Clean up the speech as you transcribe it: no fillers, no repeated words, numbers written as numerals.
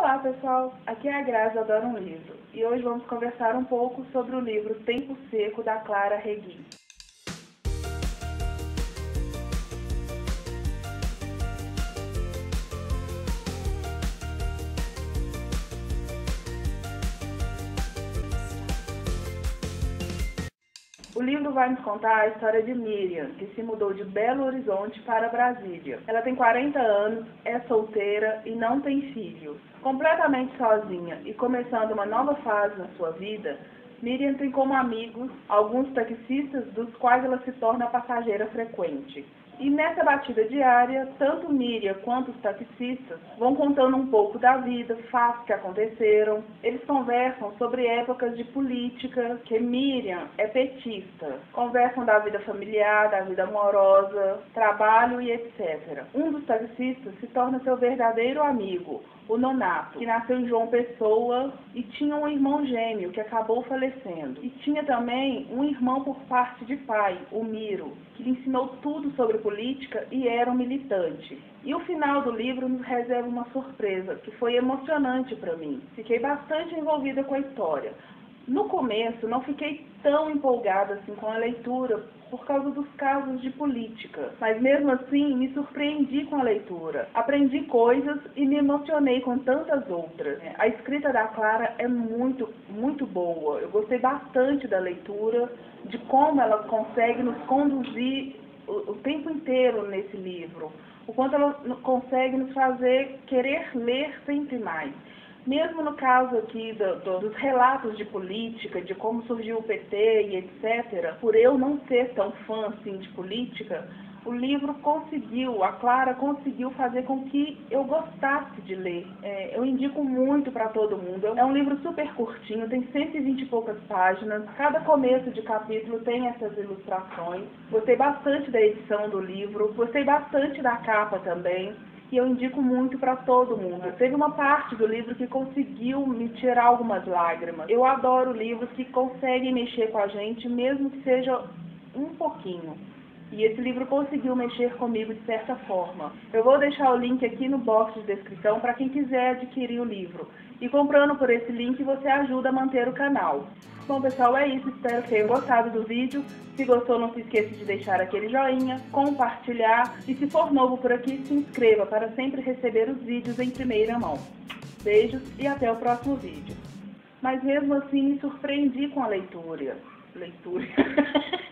Olá pessoal, aqui é a Grazi, Adoro um Livro, e hoje vamos conversar um pouco sobre o livro Tempo Seco, da Clara Regui. O livro vai nos contar a história de Miriam, que se mudou de Belo Horizonte para Brasília. Ela tem 40 anos, é solteira e não tem filhos. Completamente sozinha e começando uma nova fase na sua vida, Miriam tem como amigos alguns taxistas dos quais ela se torna passageira frequente. E nessa batida diária, tanto Miriam quanto os taxistas vão contando um pouco da vida, fatos que aconteceram. Eles conversam sobre épocas de política, que Miriam é petista. Conversam da vida familiar, da vida amorosa, trabalho e etc. Um dos taxistas se torna seu verdadeiro amigo, o Nonato, que nasceu em João Pessoa e tinha um irmão gêmeo que acabou falecendo. E tinha também um irmão por parte de pai, o Miro, que lhe ensinou tudo sobre política e era um militante. E o final do livro nos reserva uma surpresa, que foi emocionante para mim. Fiquei bastante envolvida com a história. No começo, não fiquei tão empolgada assim com a leitura por causa dos casos de política, mas mesmo assim me surpreendi com a leitura. Aprendi coisas e me emocionei com tantas outras. A escrita da Clara é muito boa. Eu gostei bastante da leitura, de como ela consegue nos conduzir o tempo inteiro nesse livro, o quanto ela consegue nos fazer querer ler sempre mais. Mesmo no caso aqui dos relatos de política, de como surgiu o PT e etc., por eu não ser tão fã assim de política, o livro conseguiu, a Clara conseguiu fazer com que eu gostasse de ler. Eu indico muito para todo mundo. É um livro super curtinho, tem 120 e poucas páginas. Cada começo de capítulo tem essas ilustrações. Gostei bastante da edição do livro, gostei bastante da capa também. E eu indico muito para todo mundo. Teve uma parte do livro que conseguiu me tirar algumas lágrimas. Eu adoro livros que conseguem mexer com a gente, mesmo que seja um pouquinho. E esse livro conseguiu mexer comigo de certa forma. Eu vou deixar o link aqui no box de descrição para quem quiser adquirir o livro. E comprando por esse link você ajuda a manter o canal. Bom pessoal, é isso. Espero que tenham gostado do vídeo. Se gostou, não se esqueça de deixar aquele joinha, compartilhar e se for novo por aqui, se inscreva para sempre receber os vídeos em primeira mão. Beijos e até o próximo vídeo. Mas mesmo assim me surpreendi com a leitura.